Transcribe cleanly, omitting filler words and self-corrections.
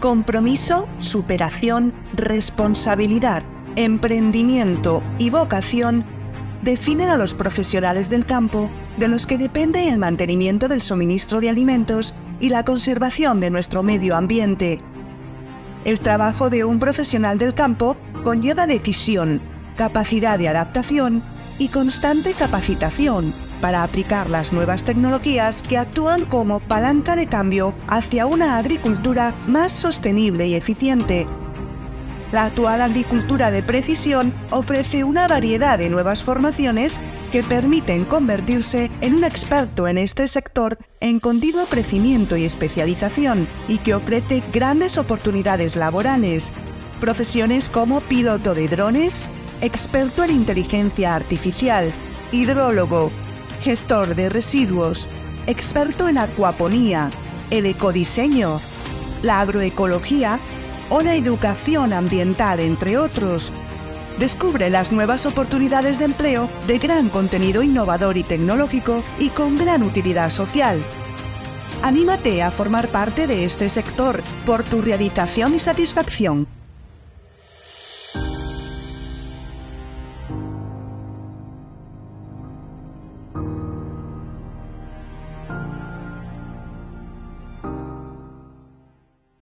Compromiso, superación, responsabilidad, emprendimiento y vocación definen a los profesionales del campo, de los que depende el mantenimiento del suministro de alimentos y la conservación de nuestro medio ambiente. El trabajo de un profesional del campo conlleva decisión, capacidad de adaptación y constante capacitación para aplicar las nuevas tecnologías que actúan como palanca de cambio hacia una agricultura más sostenible y eficiente. La actual agricultura de precisión ofrece una variedad de nuevas formaciones que permiten convertirse en un experto en este sector en continuo crecimiento y especialización, y que ofrece grandes oportunidades laborales. Profesiones como piloto de drones, experto en inteligencia artificial, hidrólogo, gestor de residuos, experto en acuaponía, el ecodiseño, la agroecología o la educación ambiental, entre otros. Descubre las nuevas oportunidades de empleo de gran contenido innovador y tecnológico y con gran utilidad social. Anímate a formar parte de este sector por tu realización y satisfacción.